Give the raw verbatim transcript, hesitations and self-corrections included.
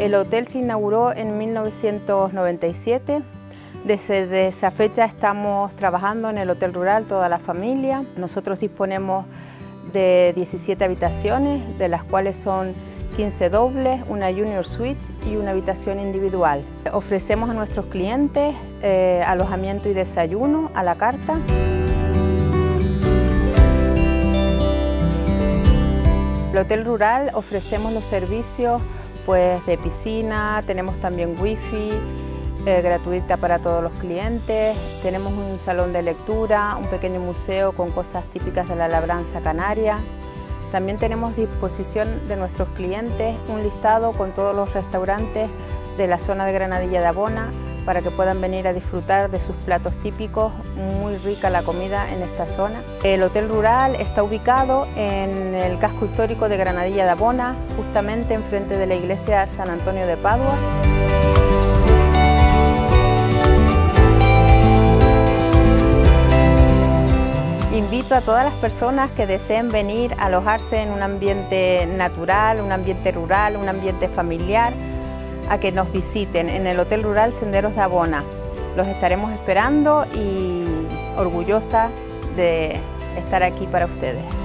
El hotel se inauguró en mil novecientos noventa y siete. Desde esa fecha estamos trabajando en el Hotel Rural, toda la familia. Nosotros disponemos de diecisiete habitaciones, de las cuales son quince dobles, una junior suite y una habitación individual. Ofrecemos a nuestros clientes eh, alojamiento y desayuno a la carta. En el Hotel Rural ofrecemos los servicios pues, de piscina, tenemos también wifi eh, gratuita para todos los clientes, tenemos un salón de lectura, un pequeño museo con cosas típicas de la labranza canaria. También tenemos a disposición de nuestros clientes un listado con todos los restaurantes de la zona de Granadilla de Abona para que puedan venir a disfrutar de sus platos típicos, muy rica la comida en esta zona. El Hotel Rural está ubicado en el casco histórico de Granadilla de Abona, justamente enfrente de la iglesia San Antonio de Padua. Invito a todas las personas que deseen venir a alojarse en un ambiente natural, un ambiente rural, un ambiente familiar, a que nos visiten en el Hotel Rural Senderos de Abona. Los estaremos esperando y orgullosa de estar aquí para ustedes.